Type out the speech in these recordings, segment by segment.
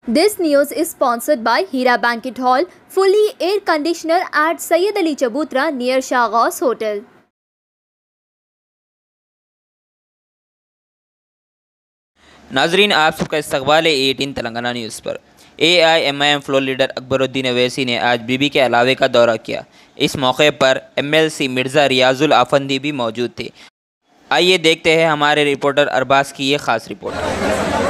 This news is sponsored by Hira Banquet Hall, fully air conditioner at Sayyid Ali Chabutra near Shahghaus Hotel. नाजरीन, आप सबका इस्तकबाल है 18 Telangana news पर। AIMIM floor leader Akbaruddin Owaisi ने आज बीबी के अलावे का दौरा किया। इस मौके पर MLC मिर्ज़ा रियाजुल आफंदी भी मौजूद थे। आइए देखते हैं हमारे रिपोर्टर अरबाज की ये ख़ास रिपोर्ट।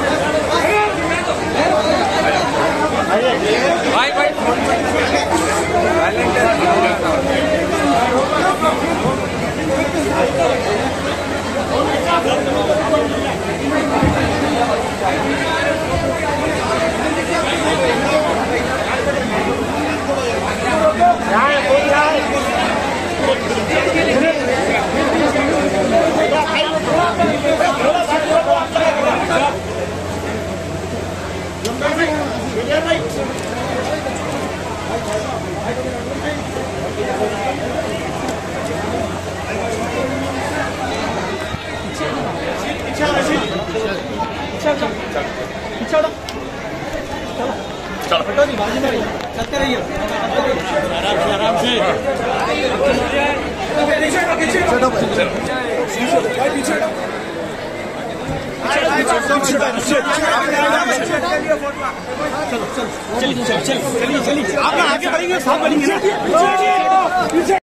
चलते रहिए आराम से। चलिए आप आगे बढ़ेंगे, साथ बढ़ेंगे।